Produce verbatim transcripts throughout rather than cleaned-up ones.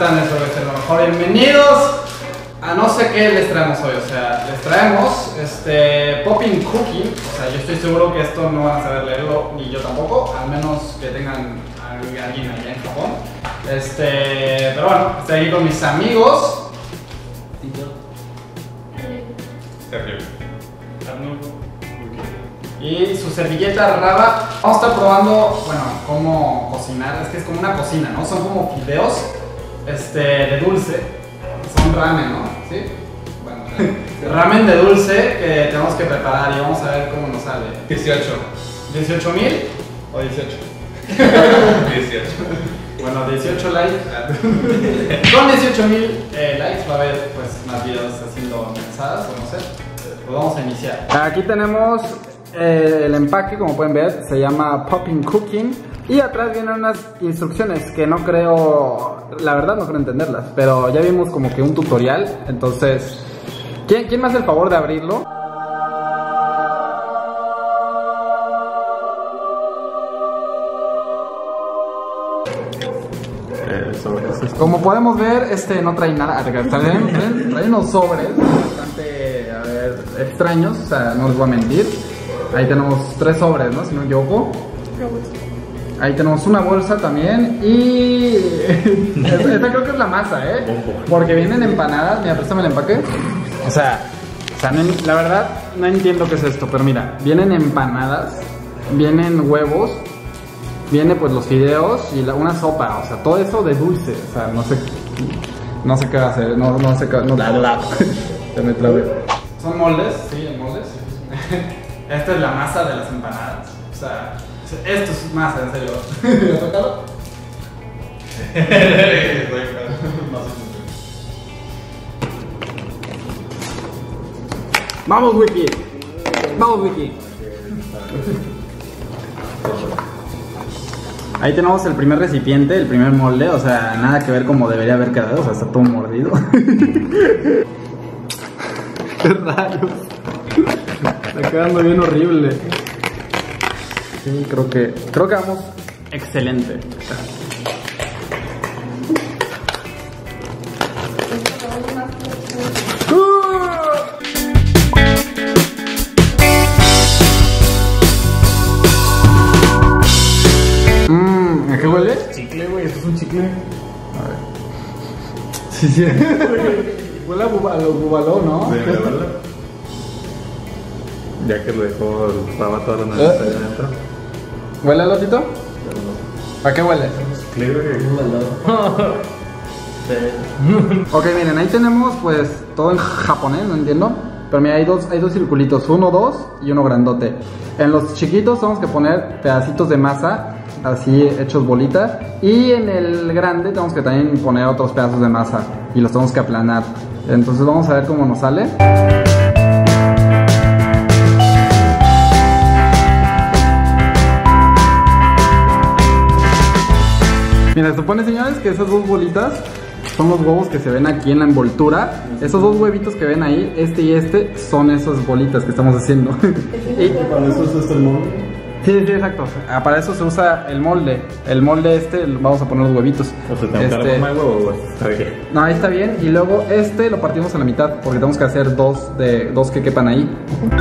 están? Eso debe ser lo mejor. Bienvenidos a no sé qué les traemos hoy. O sea, les traemos este Popping Cooking. O sea, yo estoy seguro que esto no van a saber leerlo, ni yo tampoco, al menos que tengan a alguien allá en Japón. Este, pero bueno, estoy aquí con mis amigos. Sergio. Y su servilleta Raba. Vamos a estar probando, bueno, cómo cocinar. Es que es como una cocina, ¿no? Son como fideos este, de dulce. Son ramen, ¿no? ¿Sí? Bueno, ramen de dulce que tenemos que preparar y vamos a ver cómo nos sale. dieciocho. ¿dieciocho mil? ¿O dieciocho? dieciocho. Bueno, dieciocho likes. Con dieciocho mil eh, likes va a haber pues más videos haciendo mensadas o no sé. Pues vamos a iniciar. Aquí tenemos eh, el empaque, como pueden ver, se llama Popping Cooking. Y atrás vienen unas instrucciones que no creo, la verdad no creo entenderlas, pero ya vimos como que un tutorial. Entonces, ¿quién, quién me hace el favor de abrirlo? Como podemos ver, este no trae nada. Trae, trae unos sobres bastante, a ver, extraños, o sea, no les voy a mentir. Ahí tenemos tres sobres, ¿no? Si no me equivoco. Ahí tenemos una bolsa también y esta creo que es la masa, ¿eh? Porque vienen empanadas. Mira, préstame el empaque. O sea, o sea no, la verdad no entiendo qué es esto, pero mira, vienen empanadas, vienen huevos, viene pues los fideos y la, una sopa, o sea, todo eso de dulce, o sea, no sé, no sé qué va a hacer, no, no sé qué, no, la, la, se me trabé. Son moldes, sí, moldes. Esta es la masa de las empanadas, o sea, esto es masa, en serio. ¿Lo tocado? Vamos, Wiki. Vamos, Wiki. Ahí tenemos el primer recipiente, el primer molde, o sea, nada que ver como debería haber quedado, o sea, está todo mordido. Qué rayos. Está quedando bien horrible. Sí, creo que, creo que vamos excelente. O sea. ¿A qué huele? Chicle, güey, esto es un chicle. A ver. Sí, sí. Huele a, buba, a lo bubaló, ¿no? Sí, ¿verdad? Ya que lo dejó el Raba toda la noche ahí adentro. ¿Huele a lotito? ¿A qué huele? Chicle, güey. Ok, miren, ahí tenemos pues todo en japonés, no entiendo. Pero mira, hay dos, hay dos circulitos, uno, dos y uno grandote. En los chiquitos tenemos que poner pedacitos de masa así hechos bolita, y en el grande tenemos que también poner otros pedazos de masa y los tenemos que aplanar. Entonces vamos a ver cómo nos sale. Mira, se supone, señores, que esas dos bolitas son los huevos que se ven aquí en la envoltura. Esos dos huevitos que ven ahí, este y este, son esas bolitas que estamos haciendo. Y para eso es el molde. Sí, sí, exacto. Ah, para eso se usa el molde. El molde este, vamos a poner los huevitos. O sea, tengo que este... dar más huevo, güey. Está bien. No, ahí está bien. Y luego este lo partimos a la mitad, porque tenemos que hacer dos, de, dos que quepan ahí.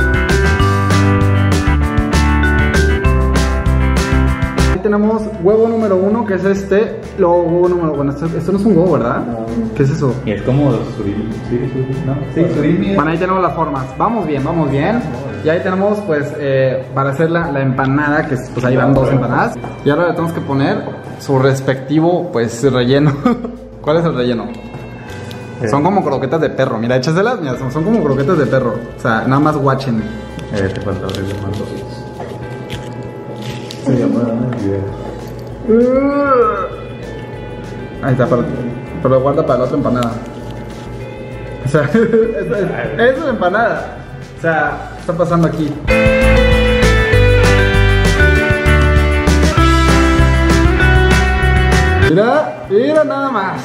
Ahí tenemos huevo número uno, que es este. Luego huevo número... Bueno, esto, esto no es un huevo, ¿verdad? No. ¿Qué es eso? Y es como surimi. Sí, surimi, ¿no? Sí, surimi. Bueno, ahí tenemos las formas. Vamos bien, vamos bien. Y ahí tenemos pues eh, para hacer la, la empanada, que pues ahí van dos empanadas. Y ahora le tenemos que poner su respectivo pues relleno. ¿Cuál es el relleno? Eh. Son como croquetas de perro. Mira, échaselas, mira, son, son como croquetas de perro. O sea, nada más watchen. Eh, te falta abrir los mandos. Se llama Ahí está, pero, pero guarda para la otra empanada. O sea, es, es, es una empanada. O sea, ¿qué está pasando aquí? Mira, mira nada más.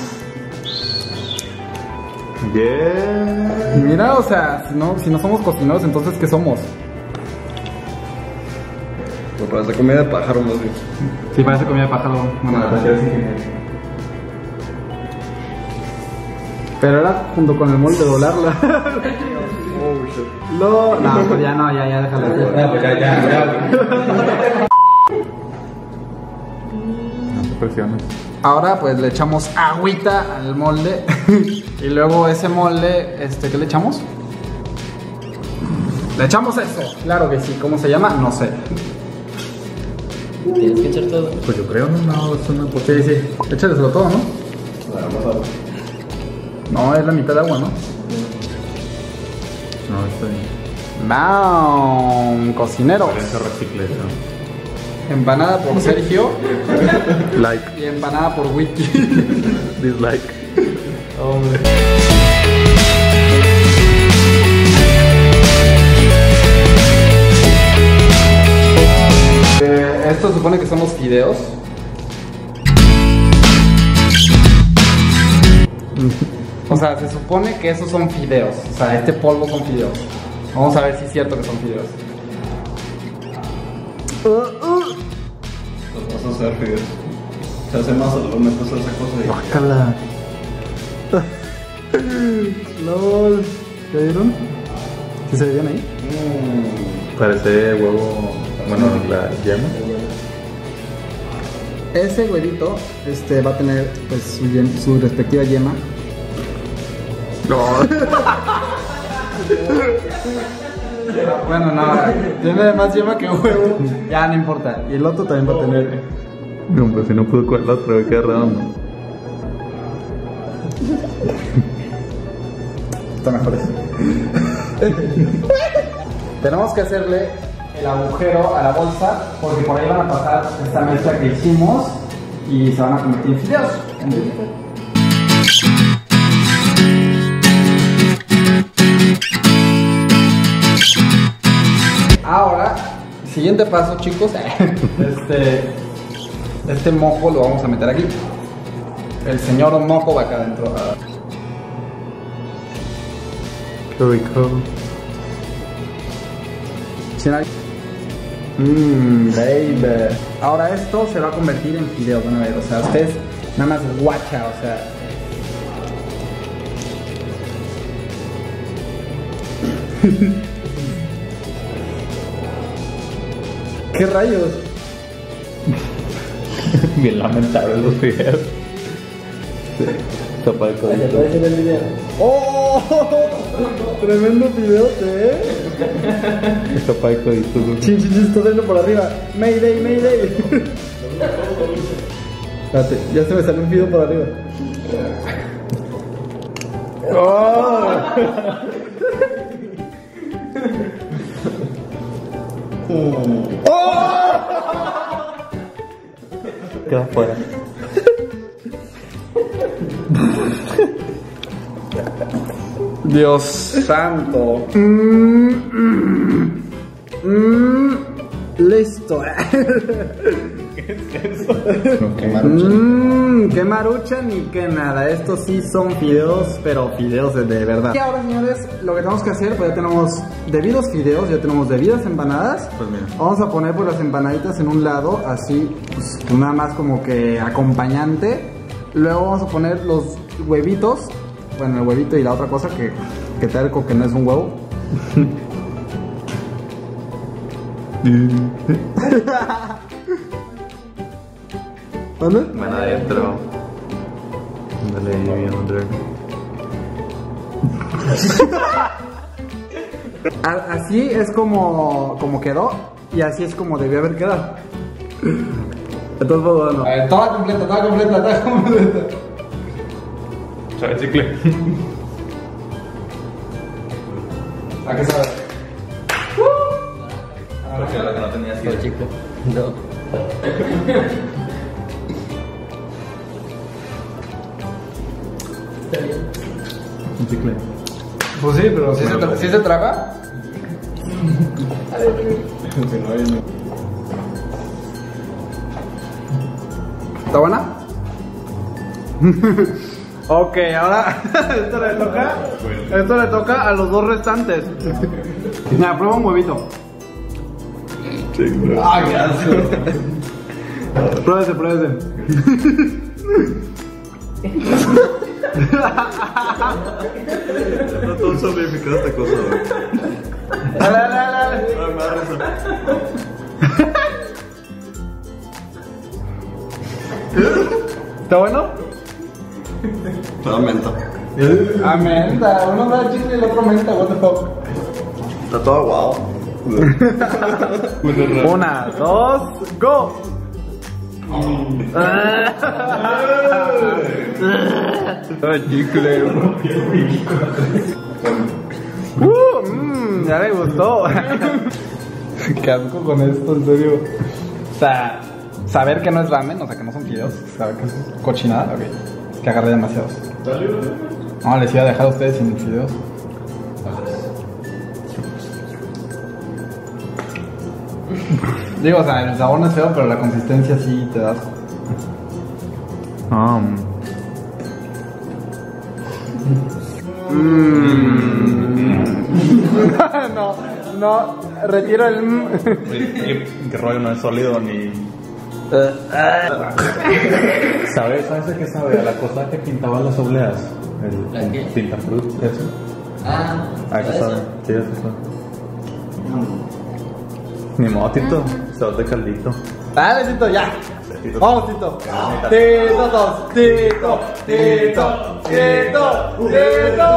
Bien. Mira, o sea, si no, si no somos cocineros, entonces ¿qué somos? No, parece comida de pájaro más bien. Sí, parece comida de pájaro. Bueno, Pero era junto con el molde doblarla. Lo... No, pues ya no, ya, ya, déjalo. No, pues ya, ya, ya. No te presiones. Ahora pues le echamos agüita al molde. Y luego ese molde, este, ¿qué le echamos? Le echamos eso, claro que sí. ¿Cómo se llama? No sé. Tienes que echar todo. Pues yo creo, no, no, es una Sí, sí, échaleselo todo, ¿no? No, es la mitad de agua, ¿no? No, está bien. ¡Bam! Cocinero. Parece recicleta. Empanada por Sergio Like, y empanada por Wiki. dislike. Hombre. Eh, esto supone que son los fideos. O sea, se supone que esos son fideos. O sea, este polvo son fideos. Vamos a ver si es cierto que son fideos. Los vas a hacer, fíjate. Se hace más, lo metes a esa cosa y... Bácala. LOL. ¿Qué vieron? ¿Sí se ve bien ahí? Parece huevo, bueno, la yema. Ese huevito este, va a tener pues, su, yem- su respectiva yema. No. Bueno, no, tiene más yema que huevo. Ya no importa. Y el otro también va a tener. No, pues si no pudo con el otro, qué redondo. Está mejor eso. Tenemos que hacerle el agujero a la bolsa porque por ahí van a pasar esta mezcla que hicimos y se van a convertir en fideos. Ahora, siguiente paso, chicos. Este, este mojo lo vamos a meter aquí. El señor mojo va acá adentro. Qué rico. Mmm, baby. Ahora esto se va a convertir en fideos, van a ver. O sea, ustedes nada más guacha, o sea. ¿Qué rayos? Bien lamentable los videos. Sopa de codito. el video. ¡Oh! Tremendo video, ¿eh? Sopa de codito. Chin, chin, chin, está saliendo por arriba. Mayday, Mayday. Espérate, ya se me salió un video por arriba. ¡Oh! Queda fuera. Dios santo. Mm, mm, mm, listo. Qué marucha. Mmm, qué marucha ni qué nada. Estos sí son fideos, pero fideos de, de verdad. Y ahora, señores, lo que tenemos que hacer, pues ya tenemos debidos fideos, ya tenemos debidas empanadas. Pues mira. Vamos a poner pues las empanaditas en un lado, así, pues nada más como que acompañante. Luego vamos a poner los huevitos. Bueno, el huevito y la otra cosa que, que terco que no es un huevo. ¿Dónde? Van adentro. Ándale, bien, André. A- Así es como, como quedó y así es como debió haber quedado. Entonces, bueno, a ver, toda completa, toda completa, toda completa. ¿Sabe chicle? ¿A qué sabe? Porque la que no tenía así. Chicle. No. Está bien. Un chicle. Pues sí, pero ¿sí, se, tra- ¿sí se traga? ¿Está buena? Ok, ahora esto le toca. Esto le toca a los dos restantes. Mira, prueba un huevito. Ah, gracias. Pruébese, pruébese. No todo zombificado esta cosa, güey. Dale, dale, dale. Ay, me da risa. ¿Está bueno? Toda menta. Ah, menta. Uno da chicle y el otro menta, what the fuck. Está todo aguado. Una, dos, go. Chicle. Uh, mmm, ya me gustó. Qué asco con esto, en serio. O sea, saber que no es ramen, o sea, que no son fideos, saber que es cochinada, ok. Es que agarré demasiados. No, les iba a dejar a ustedes sin fideos. Digo, o sea, el sabor no es feo, pero la consistencia sí te da asco. Um. Mm. No, no, retiro el mm. Que rollo no es sólido ni. ¿Sabes? ¿Sabes a qué sabe? A la cosa que pintaban las obleas. El, ¿La qué? el pintafrut, eso. Ah, ¿A qué ¿eso? sabe? Sí, eso sabe. Ni modo, Tito. Sabor de caldito. Dale, Tito, ya. Tito. Vamos, Tito. Tito, dos. Tito, Tito, Tito, Tito.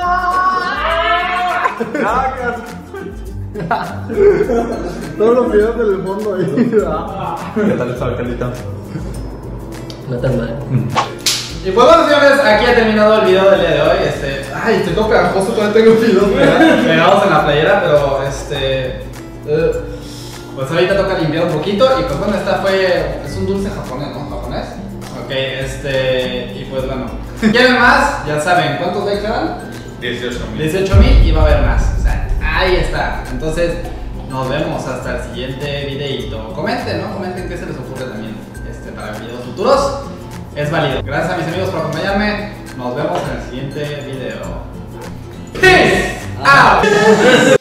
Todos los videos del fondo ahí. ¿Qué tal sabe el caldito? No tan mal. Y pues bueno, señores, aquí ha terminado el video del día de hoy. Este, ay, estoy todo pegajoso, todavía tengo videos pegados en la playera, pero este. Uh, pues ahorita toca limpiar un poquito. Y pues bueno, esta fue. Es un dulce japonés, ¿no? Japonés. Ok, este. Y pues bueno. ¿Quieren más? Ya saben, ¿cuántos likes eran? dieciocho mil. dieciocho mil y va a haber más. O sea, ahí está. Entonces, nos vemos hasta el siguiente videito. Comenten, ¿no? Comenten qué se les ocurre también este, para videos futuros. Es válido. Gracias a mis amigos por acompañarme. Nos vemos en el siguiente video. Peace out.